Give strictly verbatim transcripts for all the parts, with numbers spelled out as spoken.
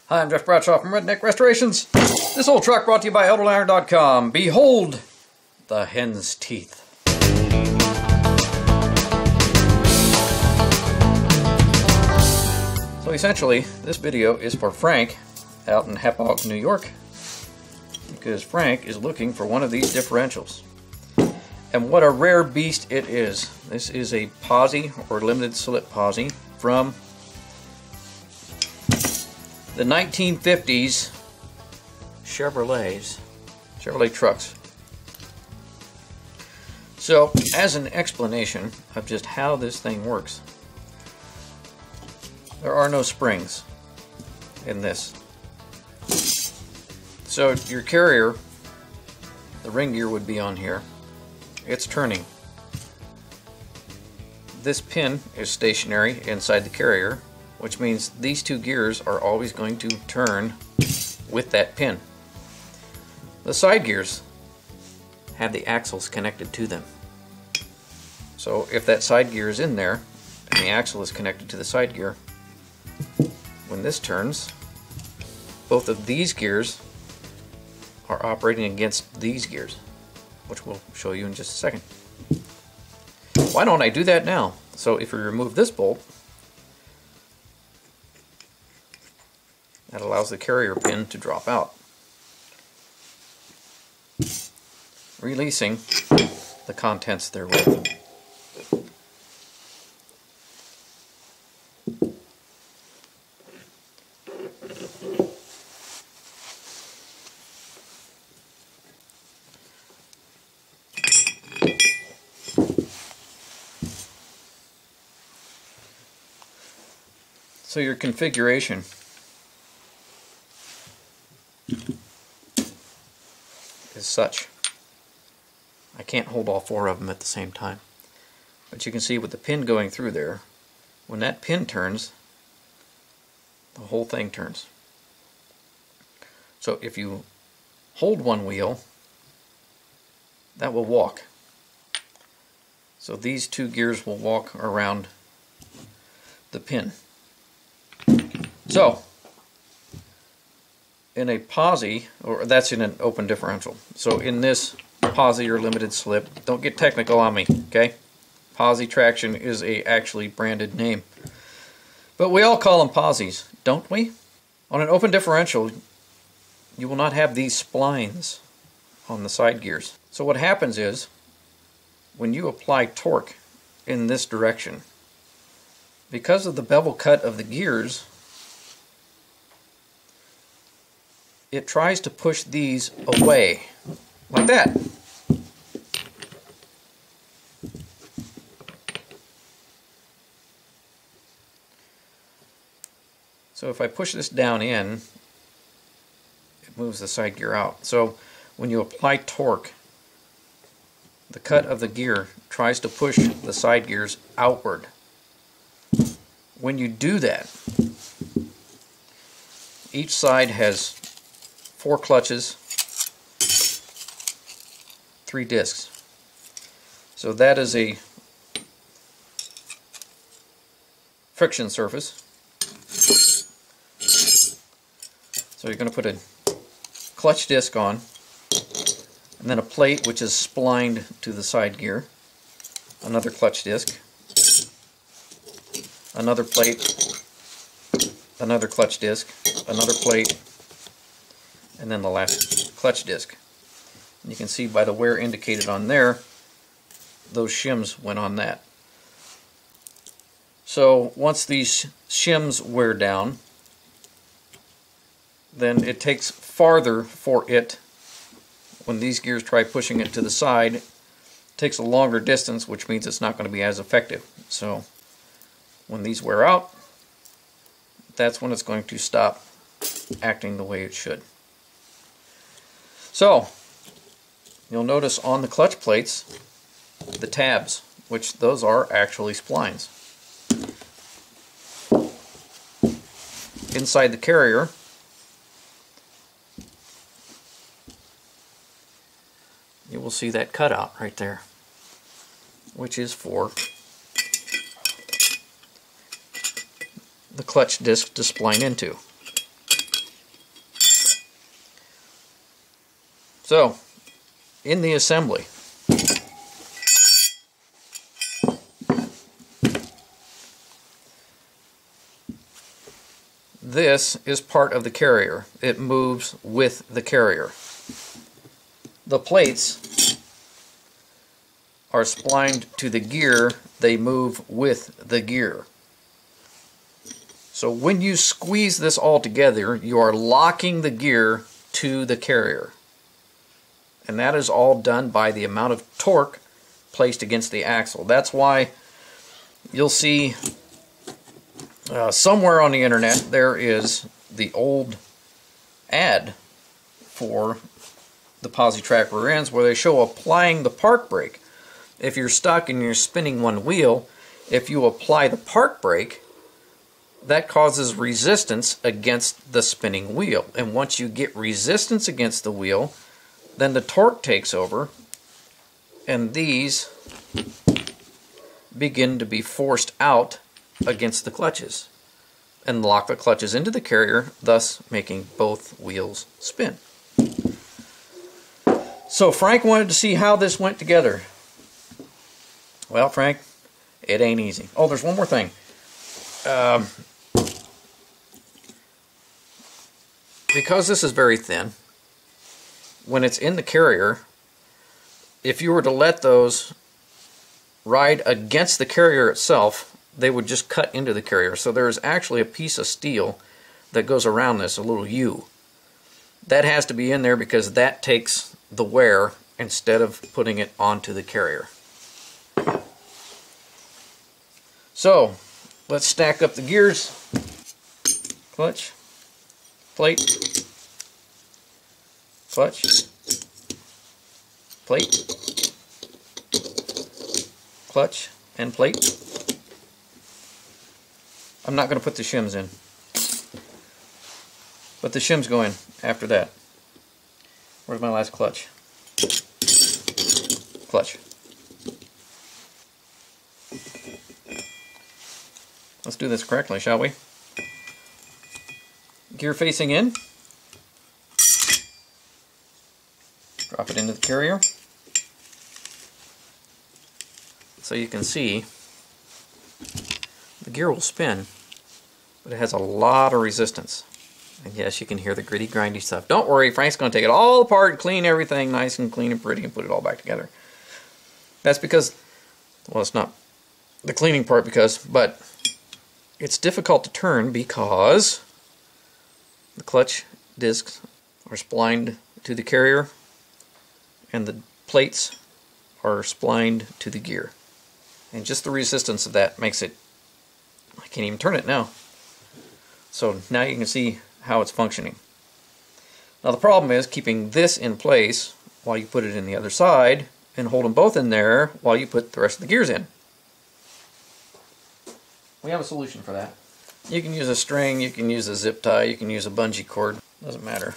Hi, I'm Jeff Bradshaw from Redneck Restorations. This old truck brought to you by Eldon Iron dot com. Behold the hen's teeth. So essentially, this video is for Frank out in Hapog, New York, because Frank is looking for one of these differentials. And what a rare beast it is. This is a posi, or limited slip posi, from the nineteen fifties Chevrolets, Chevrolet trucks. So, as an explanation of just how this thing works, there are no springs in this. So your carrier, the ring gear would be on here. It's turning. This pin is stationary inside the carrier, which means these two gears are always going to turn with that pin. The side gears have the axles connected to them. So if that side gear is in there and the axle is connected to the side gear, when this turns, both of these gears are operating against these gears, which we'll show you in just a second. Why don't I do that now? So if we remove this bolt, that allows the carrier pin to drop out, releasing the contents therewith. So your configuration is such. I can't hold all four of them at the same time. But you can see with the pin going through there, when that pin turns, the whole thing turns. So if you hold one wheel, that will walk. So these two gears will walk around the pin. So, in a posi, or that's in an open differential. So in this posi or limited slip, don't get technical on me, okay? Posi traction is a actually branded name. But we all call them posis, don't we? On an open differential, you will not have these splines on the side gears. So what happens is, when you apply torque in this direction, because of the bevel cut of the gears, it tries to push these away, like that. So if I push this down in, it moves the side gear out. So when you apply torque, the cut of the gear tries to push the side gears outward. When you do that, each side has four clutches, three discs. So that is a friction surface. So you're going to put a clutch disc on, and then a plate which is splined to the side gear, another clutch disc, another plate, another clutch disc, another plate, and then the last clutch disc. And you can see by the wear indicated on there, those shims went on that. So once these shims wear down, then it takes farther for it, when these gears try pushing it to the side, it takes a longer distance, which means it's not going to be as effective. So when these wear out, that's when it's going to stop acting the way it should. So, you'll notice on the clutch plates, the tabs, which those are actually splines. Inside the carrier, you will see that cutout right there, which is for the clutch disc to spline into. So, in the assembly, this is part of the carrier. It moves with the carrier. The plates are splined to the gear. They move with the gear. So when you squeeze this all together, you are locking the gear to the carrier. And that is all done by the amount of torque placed against the axle. That's why you'll see uh, somewhere on the internet there is the old ad for the Posi-Track rear ends where they show applying the park brake. If you're stuck and you're spinning one wheel, if you apply the park brake, that causes resistance against the spinning wheel. And once you get resistance against the wheel, then the torque takes over, and these begin to be forced out against the clutches and lock the clutches into the carrier, thus making both wheels spin. So Frank wanted to see how this went together. Well, Frank, it ain't easy. Oh, there's one more thing. Um, because this is very thin, when it's in the carrier, if you were to let those ride against the carrier itself, they would just cut into the carrier. So there's actually a piece of steel that goes around this, a little U. That has to be in there because that takes the wear instead of putting it onto the carrier. So let's stack up the gears. Clutch, plate, clutch, plate, clutch, and plate. I'm not going to put the shims in, but the shims go in after that. Where's my last clutch? Clutch. Let's do this correctly, shall we? Gear facing in. Drop it into the carrier. So you can see the gear will spin, but it has a lot of resistance. And yes, you can hear the gritty, grindy stuff. Don't worry, Frank's going to take it all apart, clean everything nice and clean and pretty, and put it all back together. That's because, well, it's not the cleaning part because, but it's difficult to turn because the clutch discs are splined to the carrier and the plates are splined to the gear. And just the resistance of that makes it, I can't even turn it now. So now you can see how it's functioning. Now the problem is keeping this in place while you put it in the other side and hold them both in there while you put the rest of the gears in. We have a solution for that. You can use a string, you can use a zip tie, you can use a bungee cord, doesn't matter.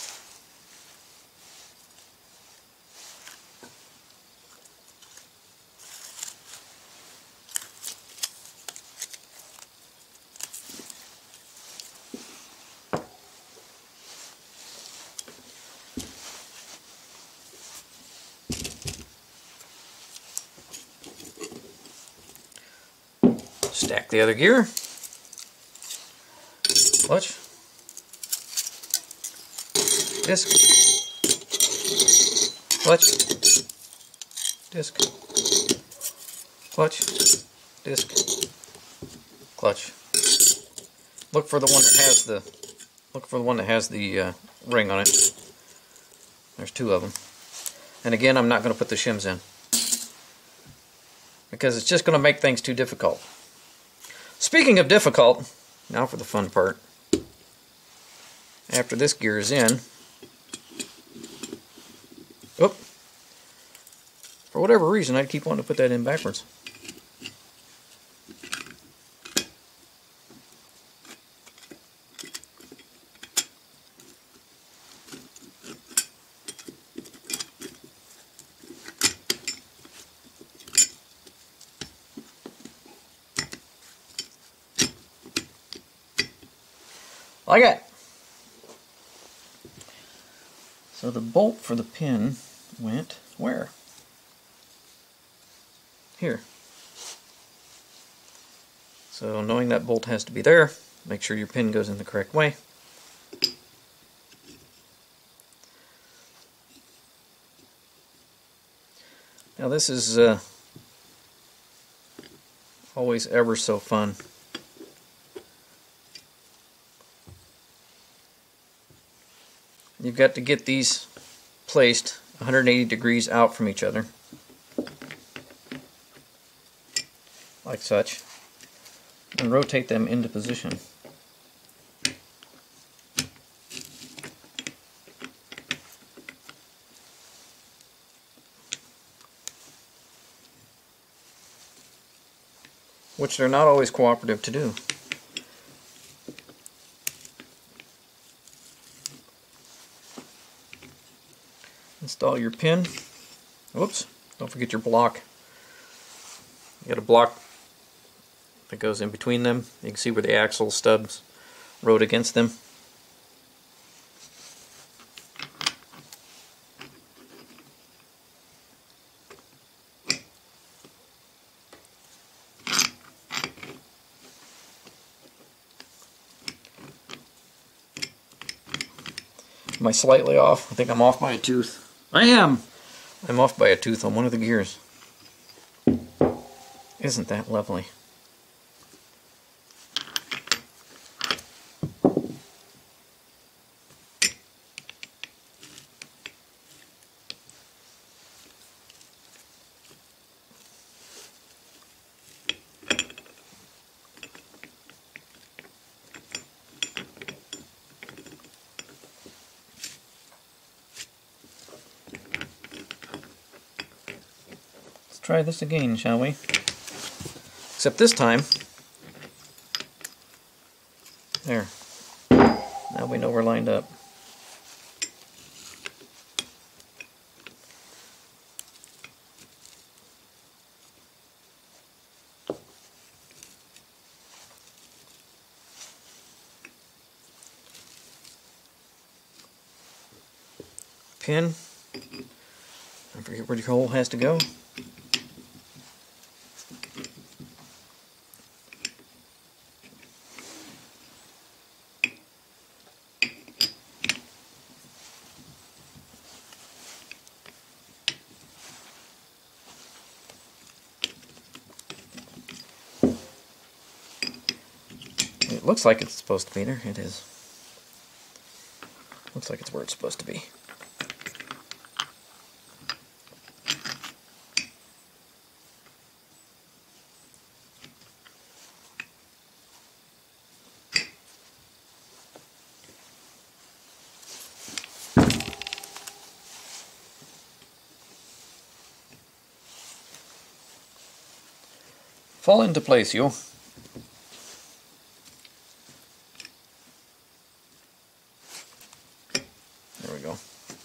Stack the other gear, clutch, disc, clutch, disc, clutch, disc, clutch. Look for the one that has the look for the one that has the uh, ring on it. There's two of them. And again, I'm not going to put the shims in because it's just going to make things too difficult. Speaking of difficult, now for the fun part. After this gear is in, oop, for whatever reason I'd keep wanting to put that in backwards. Like that. So the bolt for the pin went where? Here. So knowing that bolt has to be there, make sure your pin goes in the correct way. Now this is uh, always ever so fun. You've got to get these placed one hundred eighty degrees out from each other, like such, and rotate them into position. Which they're not always cooperative to do. Install your pin. Whoops, don't forget your block. You got a block that goes in between them. You can see where the axle stubs rode against them. Am I slightly off? I think I'm off by a tooth. I am! I'm off by a tooth on one of the gears. Isn't that lovely? Try this again, shall we? Except this time, there. Now we know we're lined up. Pin. I forget where your hole has to go. It looks like it's supposed to be there. It is. Looks like it's where it's supposed to be. Fall into place, you. There we go.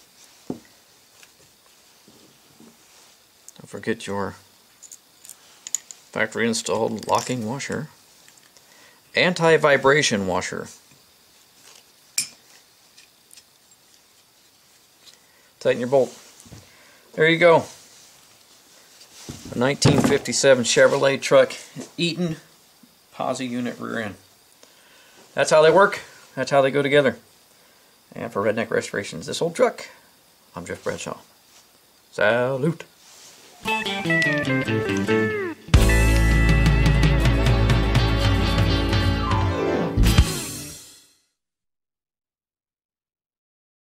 Don't forget your factory installed locking washer. Anti-vibration washer. Tighten your bolt. There you go. A nineteen fifty-seven Chevrolet truck, Eaton posi unit rear end. That's how they work. That's how they go together. And for Redneck Restorations, this old truck, I'm Jeff Bradshaw. Salute.